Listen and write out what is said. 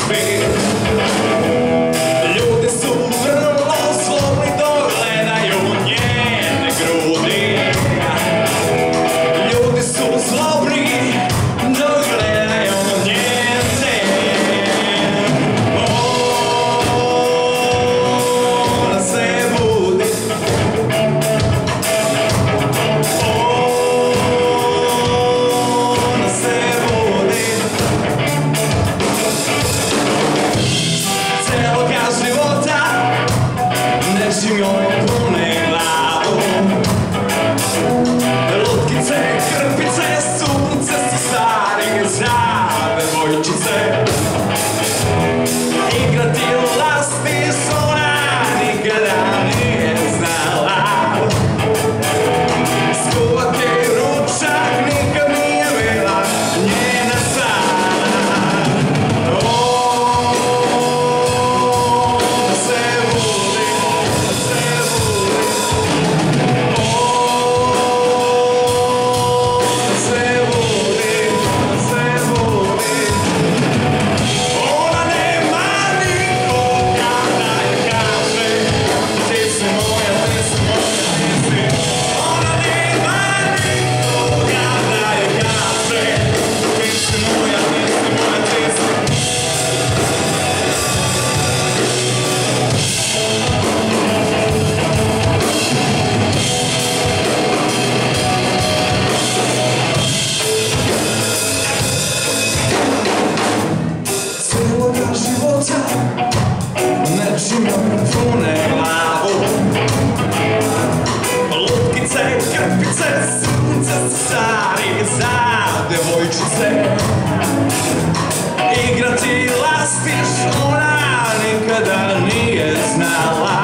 svi. Ljudi su vrlo slobni dok gledaju njene grudi. Ljudi su slobni dok gledaju njene. Ona se budi. Ona se budi. Celoga života nečim joj pune glavu. Lutkice, krpice, sunce su stari za devojčice. Igrati u lasti ona nikada nije znala. Skuvati ručak nikad nije bila njena sana. Ona se budi, ona se budi. Ona se budi, ona se budi. Ona nema nikoga da joj kaže ti si moja, ti si moja, ti si. Ona nema nikoga da joj kaže ti si moja, ti si moja, ti si. Celoga života nečim joj pune glavu. Lutkice, krpice, sunce su stari za devojčice. Igrati lastiš ona nikada nije znala.